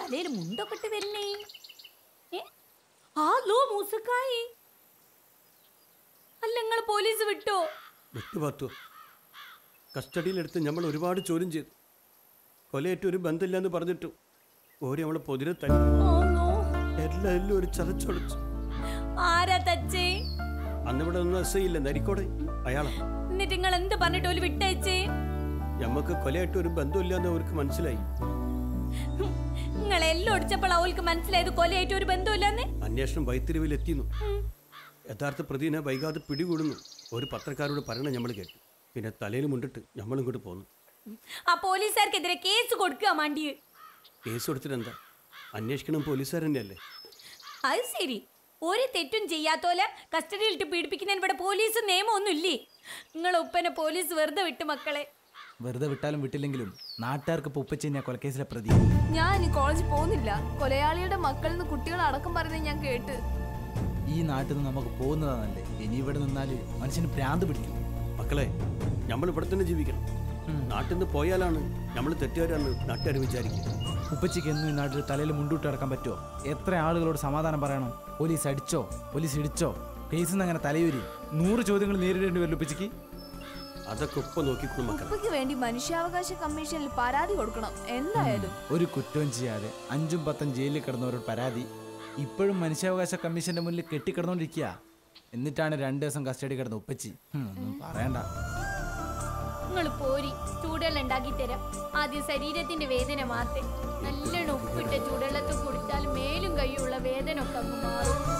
തലയിൽ മുണ്ടൊക്കെ ഇട്ട് വരുന്നേ? ആലോ മൂസക്കായി, അല്ല നിങ്ങൾ പോലീസ് വിട്ടോ? വിട്ടു. കസ്റ്റഡിയിലെടുത്ത് നമ്മൾ ഒരുപാട് ചോദ്യം ചെയ്തു. കൊലയേറ്റ് ഒരു ബന്ധമില്ലെന്ന് പറഞ്ഞിട്ടു ഓര് നമ്മളെ പൊതിരെ തന്നെ എല്ലാം ഒരു ചതച്ചൊളിച്ചു. ആരാ തച്ചേ? അന്നിവിടെ ഒന്നും അസയില്ല, നരിക്കോടെ അയാളാ. എന്നിട്ട് നിങ്ങൾ എന്ത് പറഞ്ഞിട്ട് ഓല് വിട്ടയച്ചേ? ഞമ്മക്ക് കൊലയായിട്ട് ഒരു ബന്ധമില്ലെന്ന് അവർക്ക് മനസ്സിലായി. നിങ്ങൾ എല്ലാം ഒടിച്ചപ്പോൾ അവൾക്ക് മനസ്സിലായത് കൊലയായിട്ട് ഒരു ബന്ധമില്ലെന്ന്. അന്വേഷണം വൈത്തിരിവിൽ എത്തിയിരുന്നു. യഥാർത്ഥ പ്രതിനെ വൈകാതെ പിടികൂടുന്നു ഒരു പത്രക്കാരോട് പറയണ നമ്മൾ കേട്ടു. പിന്നെ തലയിൽ മുണ്ടിട്ട് നമ്മൾ ഇങ്ങോട്ട് പോന്നു. ആ പോലീസുകാർക്കെതിരെ കേസ് കൊടുക്കുക മാണ്ടിയേ. കേസ് കൊടുത്തിട്ട് എന്താ? അന്വേഷിക്കണം പോലീസുകാർ തന്നെയല്ലേ. അത് ശരി, ഒരു തെറ്റും ചെയ്യാത്തോലെ കസ്റ്റഡിയിലിട്ട് പീഡിപ്പിക്കുന്നതിന് ഇവിടെ പോലീസ് നിയമമൊന്നും ഇല്ലേ? നിങ്ങളെ ഉപ്പനെ പോലീസ് വെറുതെ വിട്ട് മക്കളെ. വെറുതെ വിട്ടാലും വിട്ടില്ലെങ്കിലും നാട്ടുകാർക്ക് ഉപ്പച്ചെന്നെ കൊലക്കേസിലെ പ്രതി. ഞാൻ ഇനി കോളേജിൽ പോകുന്നില്ല. കൊലയാളിയുടെ മക്കളിൽ നിന്ന് കുട്ടികൾ അടക്കം പറയുന്നത് ഞാൻ കേട്ട്. ഈ നാട്ടിൽ നിന്ന് നമുക്ക് പോകുന്നതാണല്ലേ. ഇനി ഇവിടെ നിന്നാല് മനുഷ്യന് ഭ്രാന്ത് പിടിക്കും. മക്കളെ, നമ്മൾ ഇവിടെ തന്നെ ജീവിക്കണം. നാട്ടിൽ നിന്ന് പോയാലാണ് നമ്മൾ തെറ്റുകാരാണ് നാട്ടുകാർ വിചാരിക്കുക. ഉപ്പച്ചിക്ക് എന്നും ഈ നാട്ടിൽ തലയിൽ മുണ്ടൂട്ട് കിടക്കാൻ പറ്റുമോ? എത്ര ആളുകളോട് സമാധാനം പറയണം? പോലീസ് അടിച്ചോ, പോലീസ് ഇടിച്ചോ, കേസിൽ നിന്ന് അങ്ങനെ തലയൂരി 100 ചോദ്യങ്ങൾ നേരിടേണ്ടി വരും ഉപ്പച്ചിക്ക്. അതൊക്കെ ഉപ്പ നോക്കിക്കൊള്ളു മക്കളെ. ഉപ്പയ്ക്ക് വേണ്ടി മനുഷ്യാവകാശ കമ്മീഷനിൽ പരാതി കൊടുക്കണം എന്തായാലും. ഒരു കുറ്റവും ചെയ്യാതെ 5ഉം 10ഉം ജയിലിൽ കിടന്നവരോട് പരാതി ഇപ്പോഴും മനുഷ്യാവകാശ കമ്മീഷന്റെ മുന്നിൽ കെട്ടിക്കിടന്നോണ്ടിരിക്കുക. എന്നിട്ടാണ് 2 ദിവസം കസ്റ്റഡി കിടന്ന ഉപ്പച്ചി. ഒന്നും പറയണ്ട. നിങ്ങൾ പോരി, ചൂടുവെള്ളം ഉണ്ടാക്കി തരാം. ആദ്യം ശരീരത്തിന്റെ വേദന മാറ്റേ. നല്ലോണം ഉപ്പിട്ട ചൂടുവെള്ളത്തിൽ കുടിച്ചാൽ മേലും കൈയുള്ള വേദന ഒക്കെ അങ്ങ് മാറും.